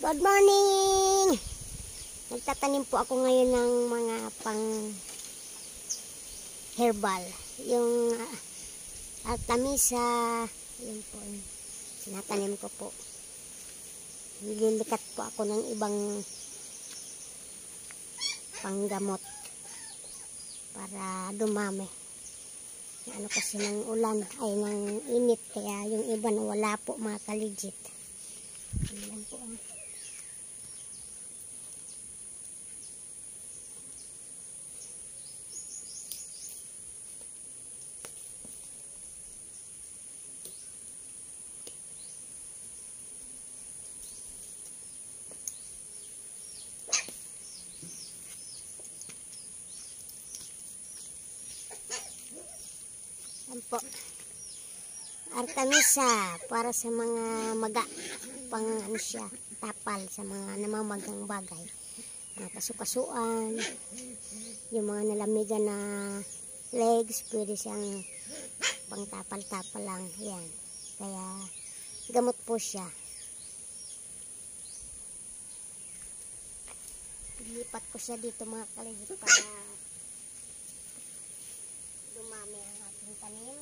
Good morning! Nagtatanim po ako ngayon ng mga pang herbal. Yung artemisia, yun po. Sinatanim ko po. Nililikat po ako ng ibang panggamot para dumami. Ano kasi ng ulan ay ng init, kaya yung iba na wala po mga kaligit. Ayan po. Ayan po. Artemisia para sa mga maga, pang ano siya, tapal sa mga namamagang bagay, mga kasukasuan, yung mga nalamigan na legs, pwede siyang pang tapal-tapal lang. Yan, kaya gamot po siya. Lipat ko siya dito mga kaligit para dumami ang ating tanim.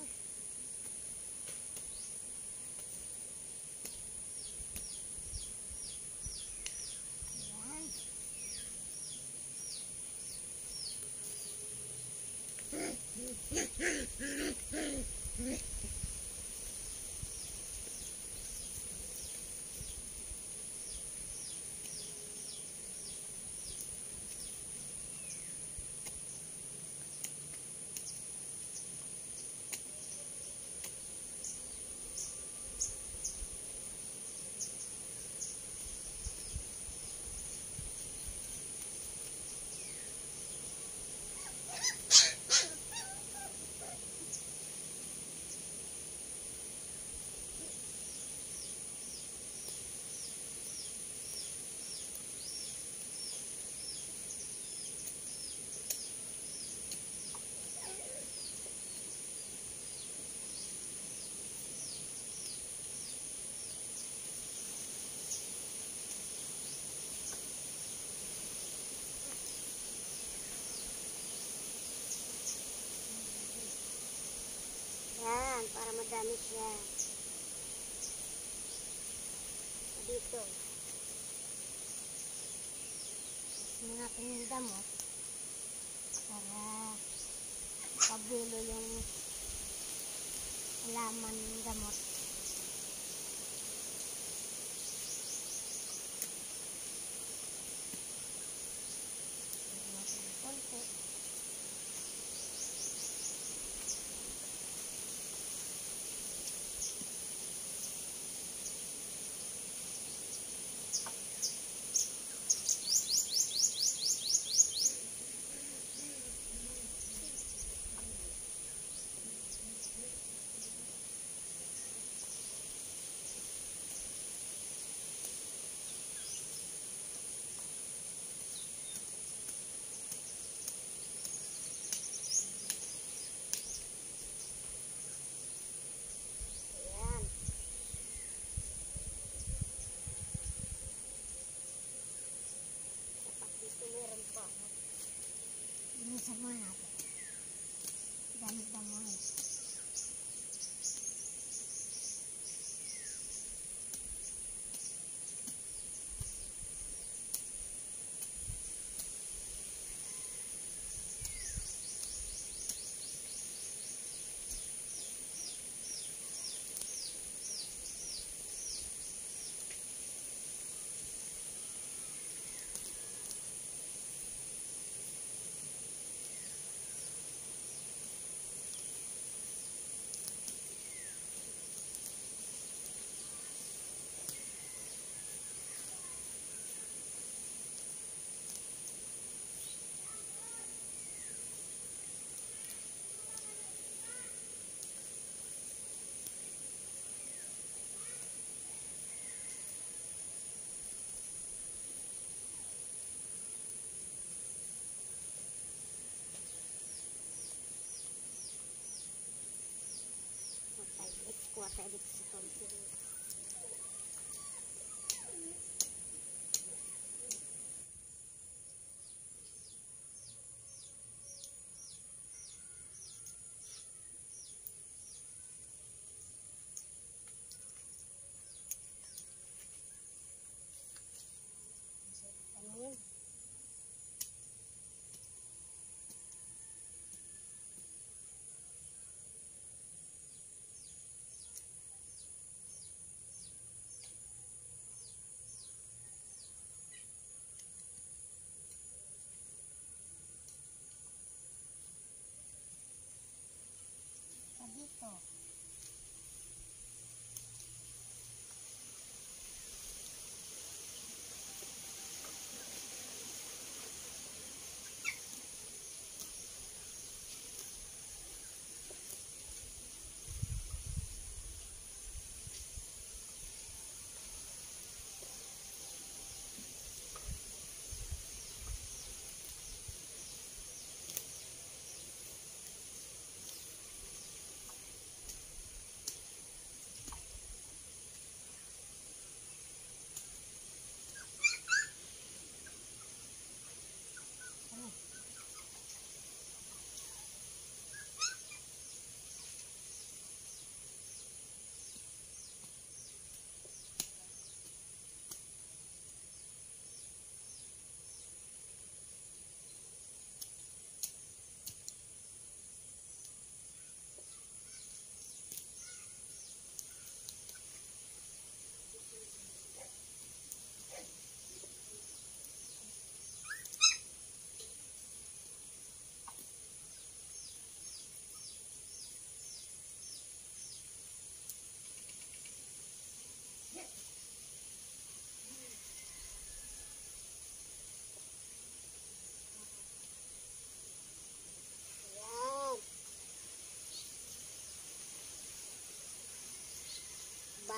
Yan, para madami siya. Dito. Yung ating gamot para pabulo yung laman ng gamot. Konti.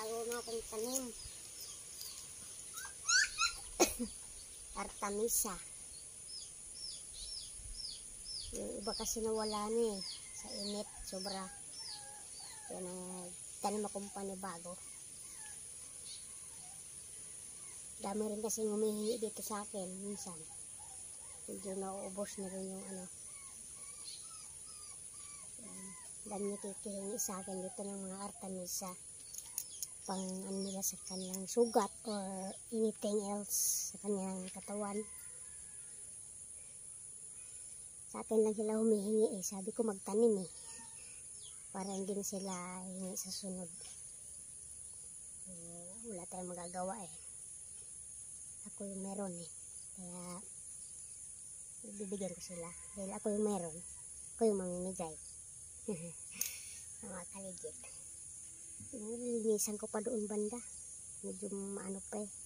bago na akong tanim. Artemisa. Yung iba kasi nawala na eh. Sa init, sobra. Kaya tanim akong panibago. Dami rin kasi humihingi dito sa akin minsan. Medyo nauubos na rin yung ano. Dami nakikihingi sa akin dito ng mga Artemisa. Pang ano nila sa kanilang sugat or anything else sa kanilang katawan. Sa akin lang sila humihingi eh. Sabi ko magtanim eh. Para hindi na sila hingi sa sunod. Wala tayong magagawa eh. Ako yung meron eh. Kaya bibigyan ko sila. Dahil ako yung meron. Ako yung mamimigay. Mga kaligit. Linisan ko pa doon banda. Medyo maano pa eh.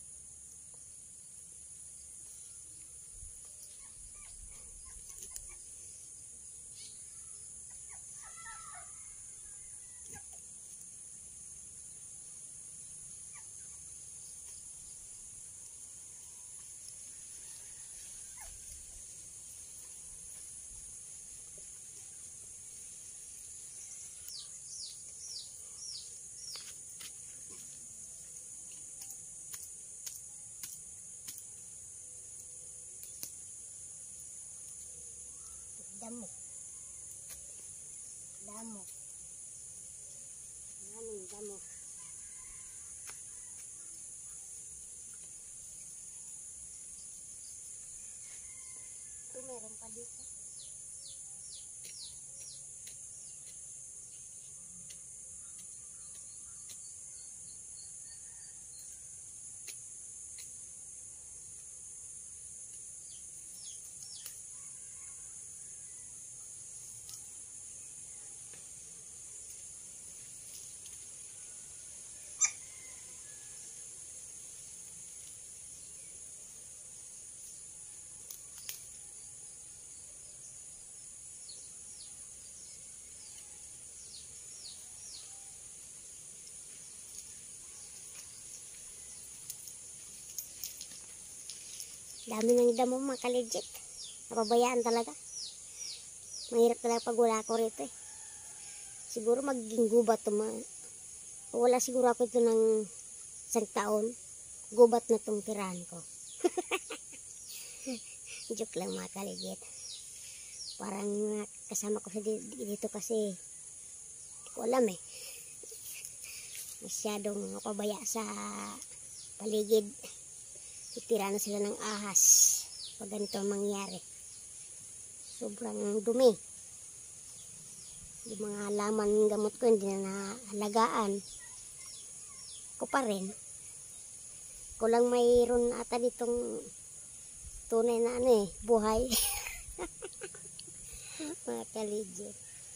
Damo. Damo. Maraming damo. Ito meron pa dito. Dami ng damo mga kaligit. Napabayaan talaga. Mahirap talaga pag wala ko rito eh. Siguro magiging gubat to. Wala siguro ako ito ng isang taon. Gubat na itong tirahan ko. Joke lang mga kaligit. Parang kasama ko sa dito kasi hindi ko alam eh. Masyadong mapabaya sa paligid. Itira na sila ng ahas pag ganito mangyari. Sobrang dumi. Yung mga halaman gamot ko hindi na nahalagaan ko pa rin. Kulang mayroon ata ditong tunay na ano eh, buhay. Mga kaligit.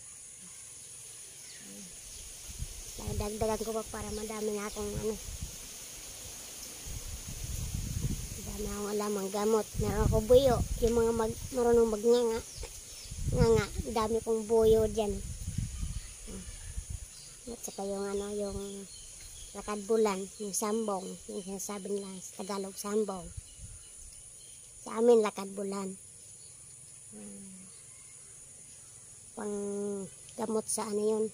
Dagdagan ko pa para madami na akong ano. Dami akong alamang gamot. Meron ako buyo. Yung mga marunong magnganga. Nganga. Dami kong buyo dyan. At saka yung ano, yung lakad bulan. Yung sambong. Yung sinasabi nila sa Tagalog sambong. Sa amin lakad bulan. Pang gamot sa ano yun.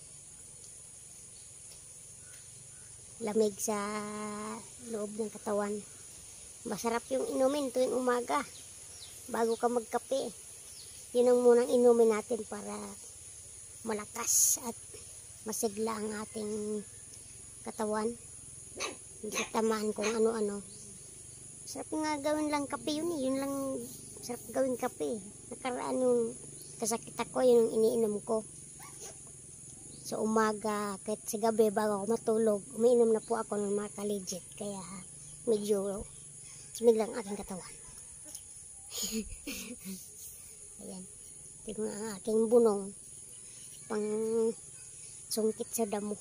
Lamig sa loob ng katawan. Masarap yung inumin tuwing umaga bago ka magkape. Yun ang munang inumin natin para malakas at masigla ang ating katawan. Hindi tamaan kung ano-ano. Sarap nga gawin lang kape yun eh. Yun lang sarap gawin kape. Nakaraan yung kasakit ako, yun yung iniinom ko. Sa umaga, kahit sa gabi bago ako matulog, umiinom na po ako ng mga kaligit. Kaya medyo sumiglang aking katawan. Ayan. Ito ang aking bunong. Pang sungkit sa damo.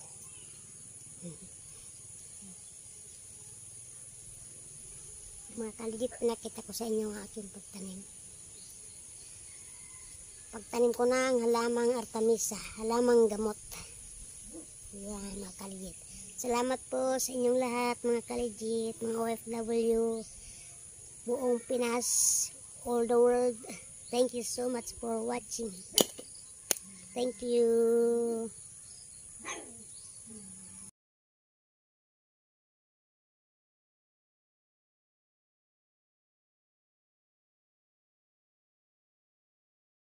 Mga kaligit, nakita ko sa inyo ang aking pagtanim. Pagtanim ko na ang halamang Artemisa, halamang gamot. Ayan mga kaligit. Salamat po sa inyong lahat, mga ka-legit, mga OFW, buong Pinas, all the world. Thank you so much for watching. Thank you.